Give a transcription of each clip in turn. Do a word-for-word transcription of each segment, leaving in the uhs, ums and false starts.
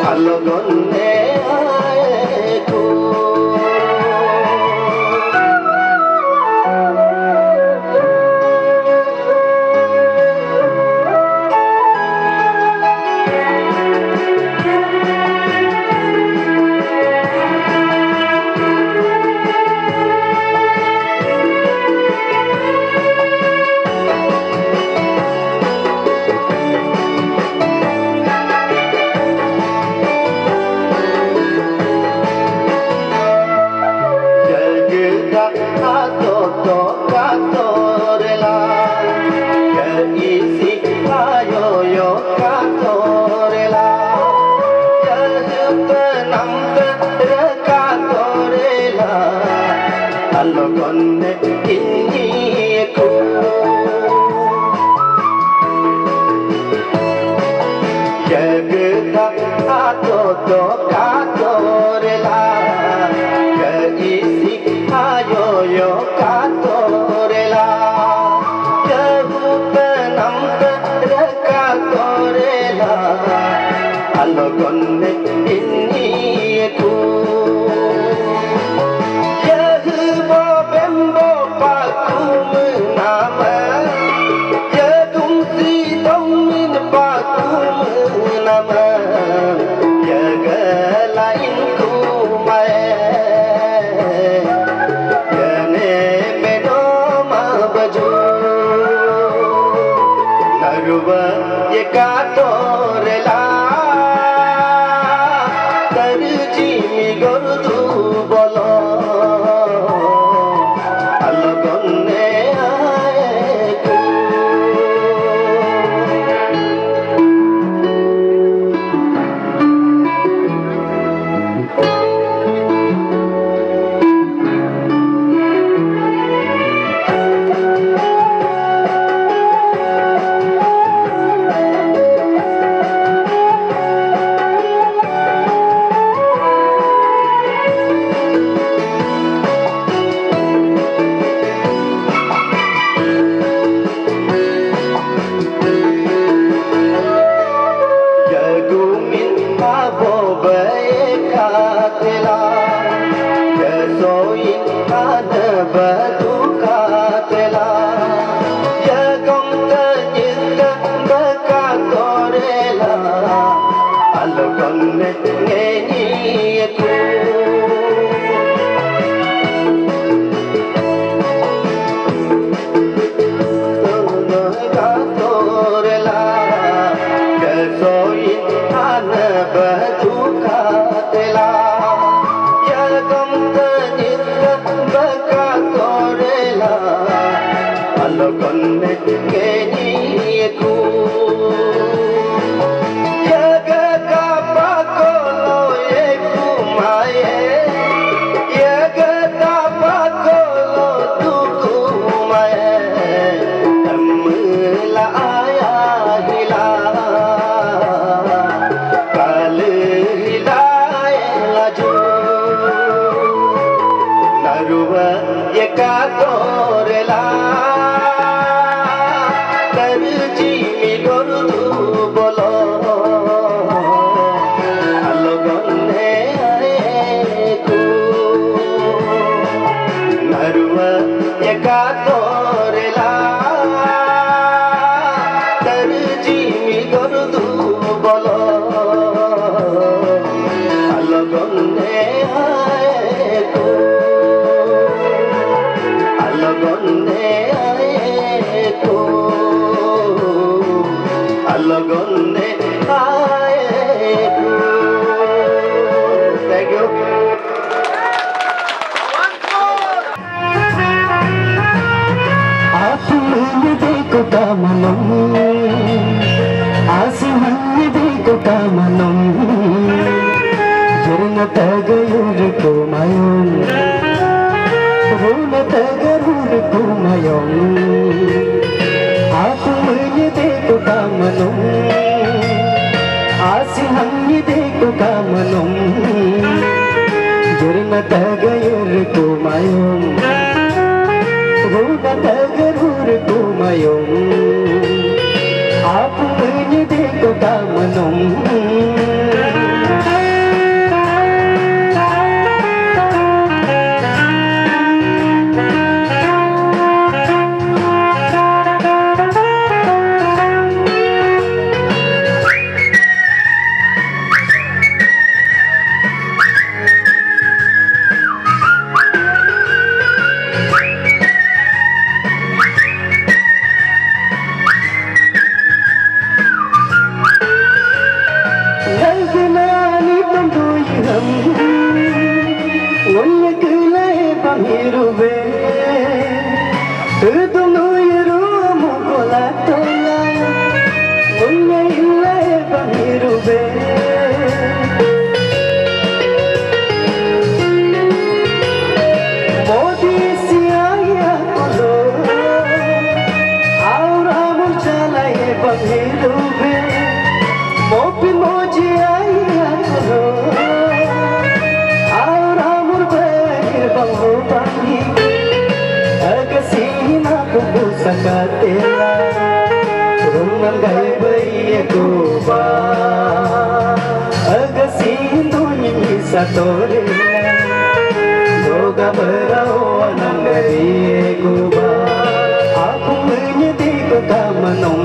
लगने आए को लगने इंगी को जगता आतो तो कातो रेला इसी आयो यो कातो रेला जब नम रका तो रेला लगने इंगी को ये कातो रेला तरजी मी गोरदू बोलो अलगने आए को लगने के लिए को जगता पाकोलो ये कुमाए जगता पाकोलो तू कुमाए अमला आया हिला कल हिलाए लाजू नरुवा ये कातो रेला लगने आए को थैंक यू आप मुझे देखो कामनम आसमान देखो कामनम जरना तगयुर को मायों रोना तगरुर को मायों आप मुझे देखो कामनम आसमान देखो कामनम जरना तगयुर को मायों रोना तगरुर को मायों आप मुझे देखो कामनम सतोरे दो गबराओ नंगरी Gauba aku menyedik kamanong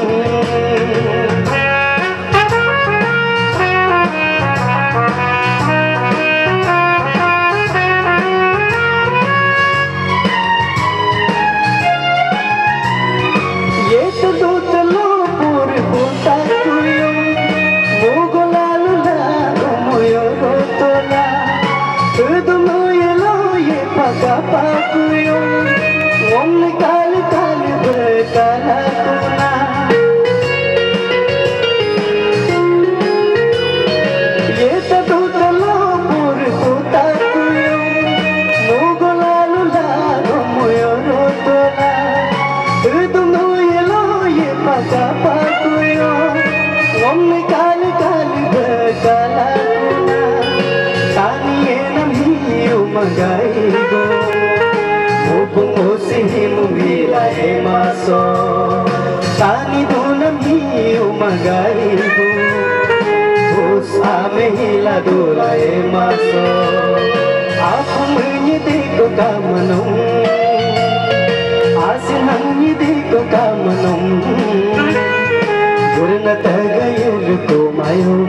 maso tani dunam hi umagaibu us amehila dulae maso aku menyedik kamanong asin menyedik kamanong urna tagayur ko mayom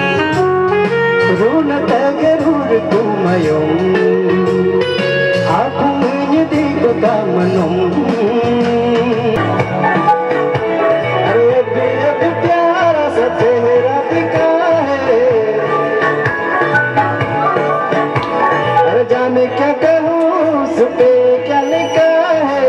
runa tagarur ko mayom aku menyedik kamanong क्या कहूँ उस पे क्या लिखा है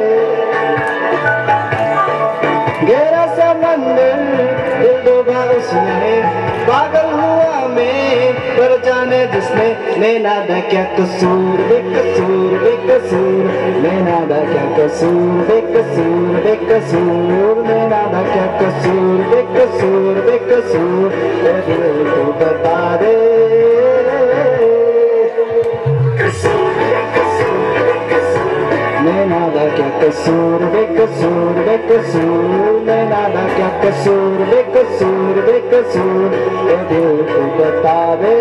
गहरा समंदर दिल डूबा उसने पागल हुआ मैं पर जाने जिसने नैना दा क्या कसूर बेकसूर बेकसूर नैना दा क्या कसूर बेकसूर बेकसूर नैना दा क्या कसूर बेकसूर बेकसूर दिल को बता दे नैना दा क्या कसूर बेकसूर बेकसूर नैना दा क्या कसूर बेकसूर बेकसूर दिल को बता दे